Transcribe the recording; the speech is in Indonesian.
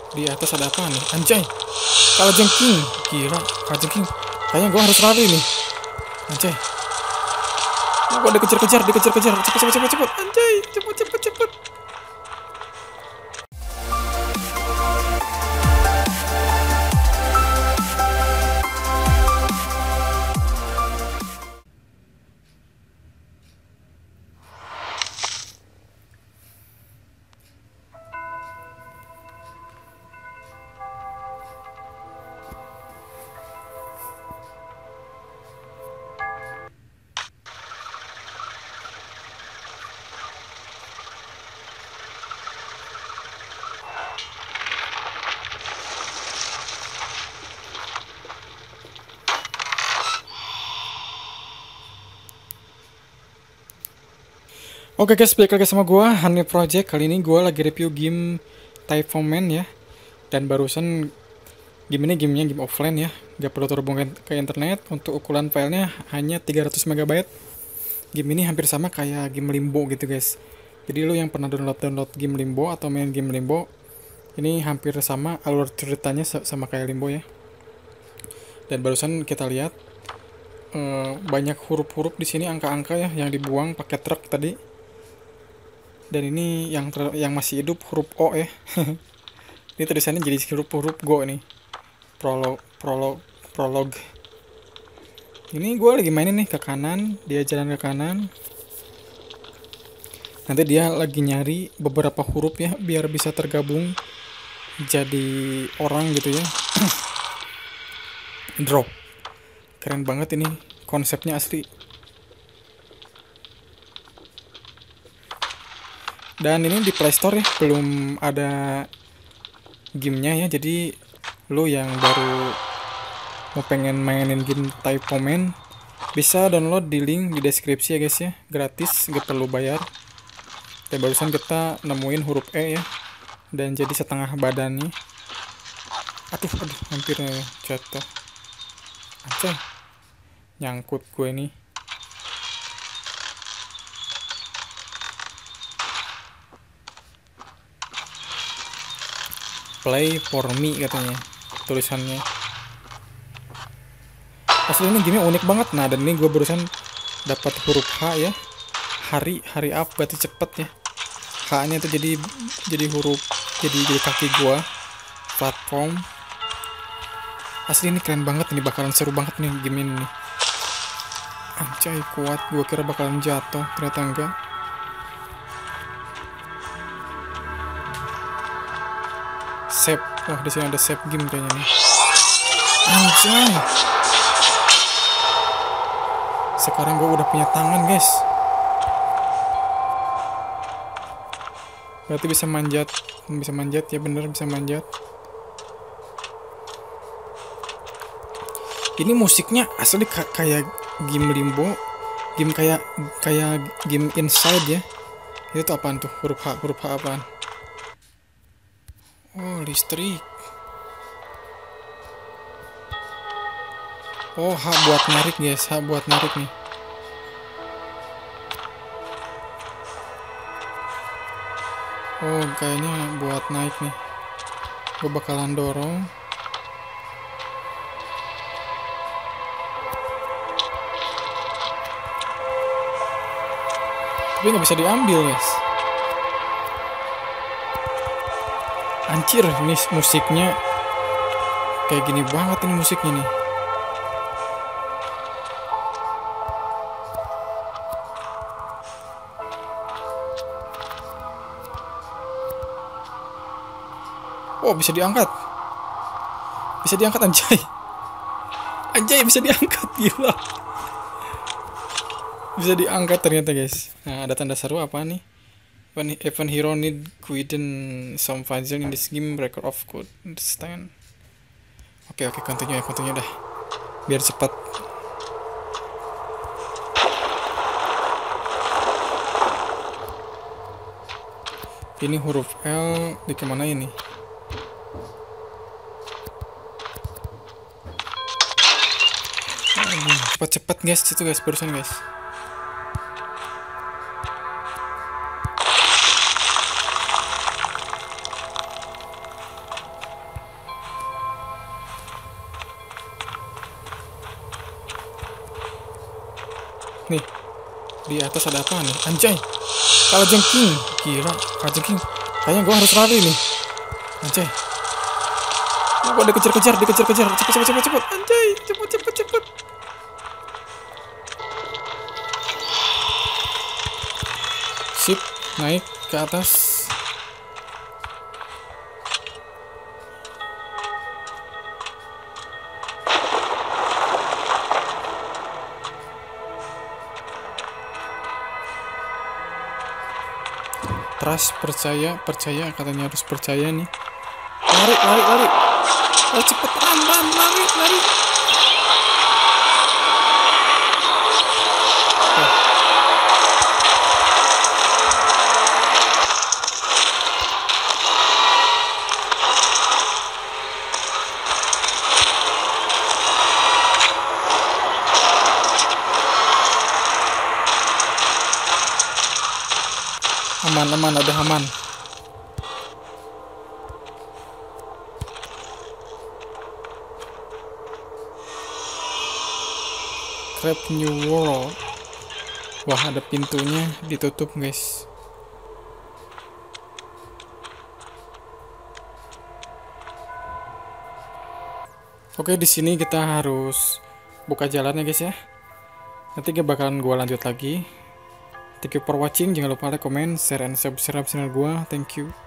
Di atas ada apa nih? Anjay, kalajengking. Gila, kalajengking. Kayaknya gue harus lari nih. Anjay. Gue dikejar-kejar. Cepet. Anjay, cepet. Oke guys, balik lagi sama gue, Honey Project. Kali ini gue lagi review game Typhoon ya. Dan barusan game ini gamenya game offline ya, gak perlu terhubung ke internet. Untuk ukuran filenya hanya 300 MB. Game ini hampir sama kayak game Limbo gitu guys. Jadi lo yang pernah download game Limbo atau main game Limbo, ini hampir sama alur ceritanya sama kayak Limbo ya. Dan barusan kita lihat banyak huruf-huruf di sini, angka-angka ya yang dibuang pakai truk tadi. Dan ini yang masih hidup huruf O ya. Ini tulisannya jadi huruf Go nih. Prolog. Ini gue lagi mainin nih ke kanan, dia jalan ke kanan. Nanti dia lagi nyari beberapa huruf ya biar bisa tergabung jadi orang gitu ya. Drop. Keren banget ini konsepnya asli. Dan ini di Play Store ya, belum ada gamenya ya. Jadi lo yang baru mau pengen mainin game Typhoon bisa download di link di deskripsi ya guys ya, gratis, gak perlu bayar. Dan barusan kita nemuin huruf E ya, dan jadi setengah badannya. Aduh, hampir jatuh. Aja nyangkut gue nih. Play for me katanya tulisannya. Asli ini game unik banget. Nah, dan ini gue barusan dapat huruf H ya. Hari up berarti cepet ya. H-nya itu jadi huruf, jadi kaki gua. Platform. Asli ini keren banget, ini bakalan seru banget nih game ini. Anjay, kuat. Gue kira bakalan jatuh, ternyata enggak. Save. Wah, di sini ada save game kayaknya nih. Anjay. Sekarang gue udah punya tangan, guys. Berarti bisa manjat. Bisa manjat ya, bener bisa manjat. Ini musiknya asli kayak game Limbo. Game kayak game Inside ya. Itu apaan tuh? Huruf H apaan? Oh, listrik. Oh, H buat narik guys, H buat narik nih. Oh, kayaknya buat naik nih. Gue bakalan dorong. Tapi nggak bisa diambil guys. Anjir, ini musiknya kayak gini banget ini musiknya nih. Oh, bisa diangkat. Bisa diangkat, anjay. Anjay, bisa diangkat, gila. Bisa diangkat ternyata guys. Nah, ada tanda seru apa nih? Even hero need within some puzzle in this game, record of code understand. Oke, continue dah. Biar cepat. Ini huruf L di kemana ini? Cepat guys, situ guys, barusan guys. Nih, di atas ada apa nih? Anjay, kalajengking. Gila, kalajengking. Kayaknya gua harus lari nih. Anjay. Gua dikejar-kejar. Cepet. Anjay, cepet. Sip, naik ke atas. Trust, percaya, katanya harus percaya nih. Lari. Cepet, lari. Aman, ada aman. Crab New World. Wah, ada pintunya ditutup, guys. Oke, di sini kita harus buka jalan ya, guys ya. Nanti bakalan gua lanjut lagi. Thank you for watching. Jangan lupa like, comment, share, and subscribe channel gua. Thank you.